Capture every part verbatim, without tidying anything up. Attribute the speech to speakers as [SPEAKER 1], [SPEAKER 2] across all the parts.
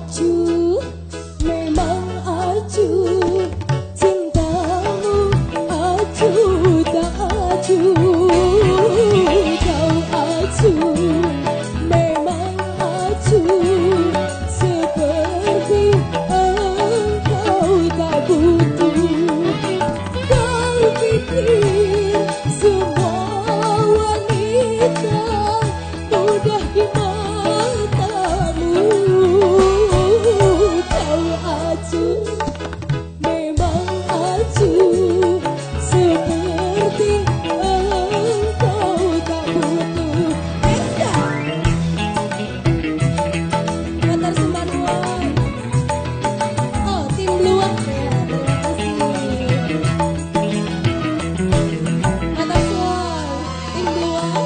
[SPEAKER 1] acuh, memang acuh, cintamu acuh tak acuh. Kau acuh, memang acuh, seperti engkau tak butuh. Kau pikir semua wanita mudah di matamu. Kau acuh, memang acuh, seperti engkau tak butuh. Endah Qatar Sembanuan. Oh, tim Luang ya, terima kasih. Qatar Sembanuan, tim Luang.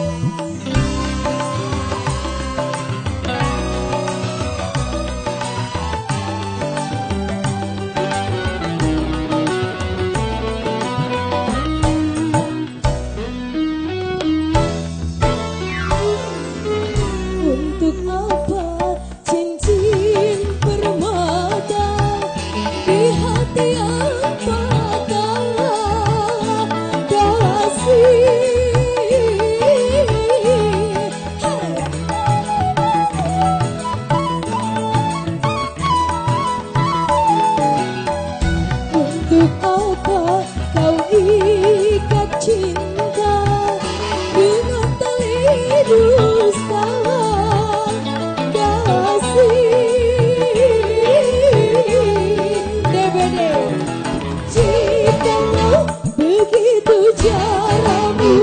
[SPEAKER 1] Untuk apa cincin permata di hati yang patah kasih? Untuk apa kau ikat cinta dengan tali dusta kasih? D B D, jikalau begitu caramu,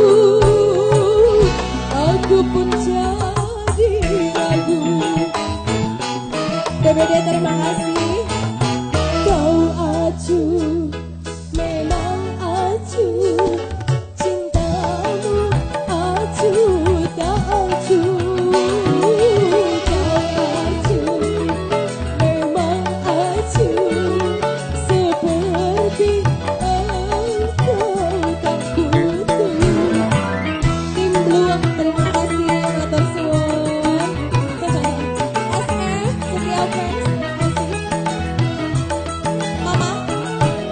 [SPEAKER 1] aku pun jadi ragu. D B D terima kasih. Kau acuh, memang acuh, cintamu acuh tak acuh. Kau acuh, memang acuh, seperti engkau tak butuh. Tim Beluang terima kasih atas semua. S F Setia Fans terima kasih. Mama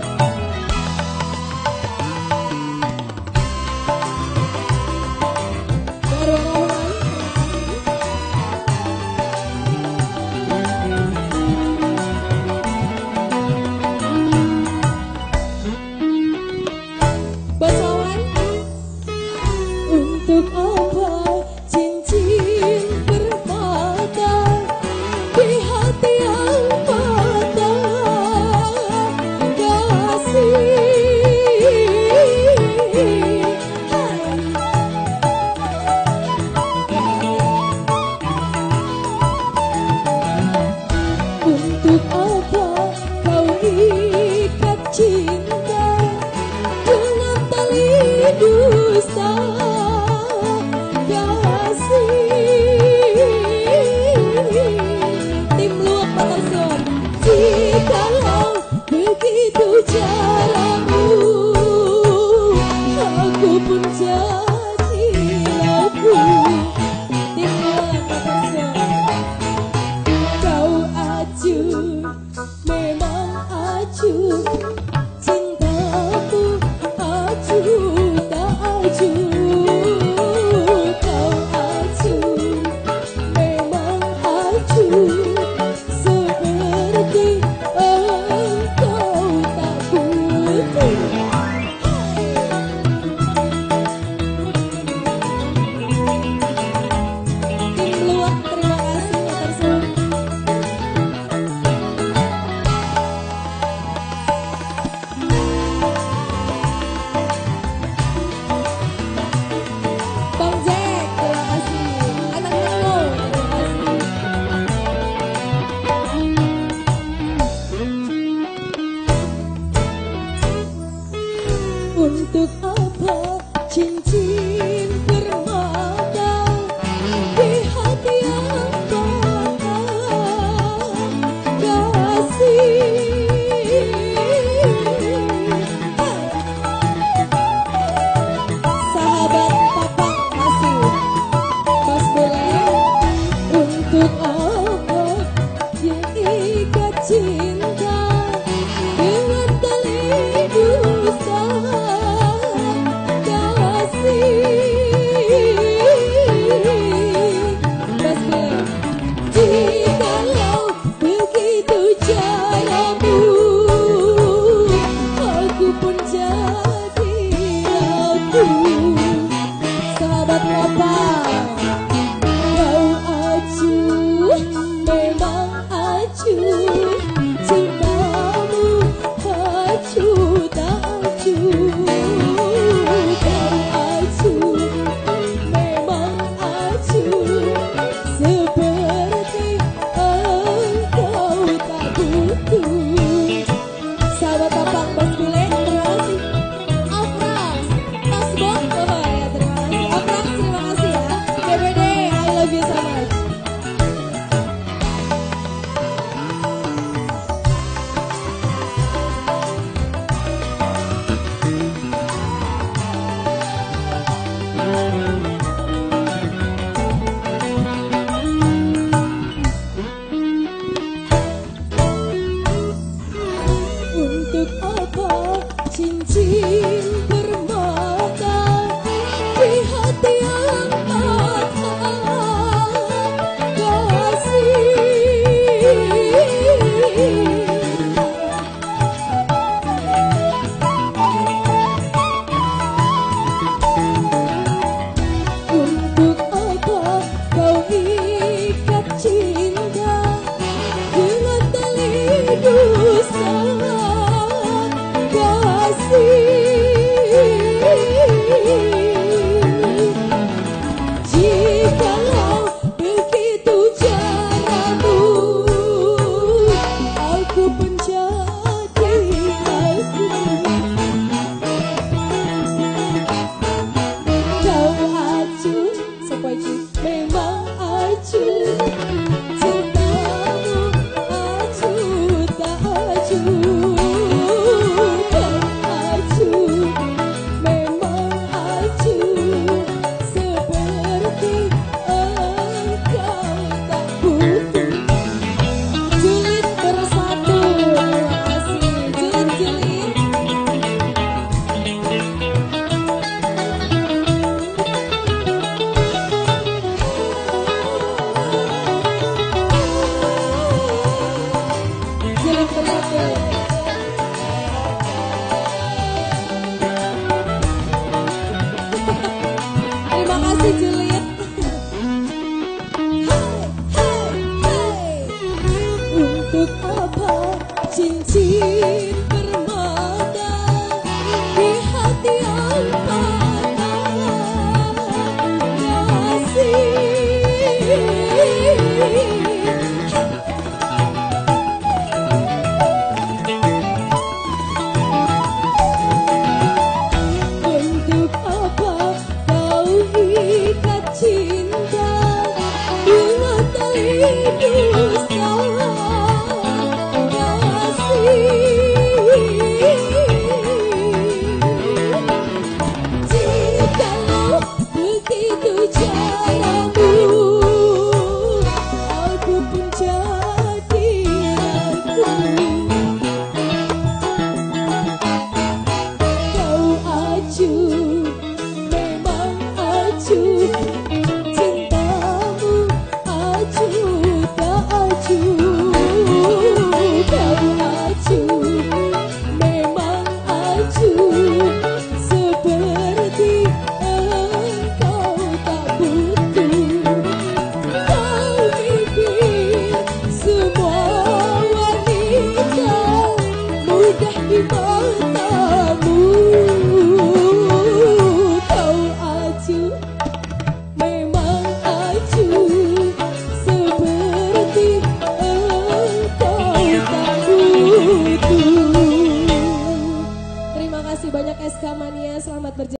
[SPEAKER 1] acuh, cintamu acuh tak acuh. Kau acuh, memang acuh, seperti engkau tak butuh. Sahabat Tapak Bos Bule, terima kasih. Afrax, Mas Bok, oh ya terima kasih. Afrax terima kasih ya. K B D, I love you so much. Untuk apa cincin permata di hati yang patah kasih? Untuk apa kau ikat cinta dengan tali dusta kasih? Jikalau begitu caramu, aku penjadi aku. Kau acuh, sepoi memang acuh, cintamu acuh tak acuh. Kau acuh, memang acuh, seperti engkau tak butuh. Julid bersatu, terima kasih. Julid, julid. Julid bersatu. Terima kasih Juliet. Hai, hai, hai. Untuk apa cincin permata di hati yang patah kasih? Untuk apa kau ikat cinta dengan tali dusta kasih? Jikalau begitu caramu, aku pun jadi aku. Kau acuh, memang acuh, cintamu acuh tak acuh. Kau acuh, memang acuh, seperti engkau tak butuh. Kau pikir semua wanita mudah di matamu. Kau acuh, memang acuh, seperti engkau tak butuh. Terima kasih banyak S K Mania, selamat berjalan.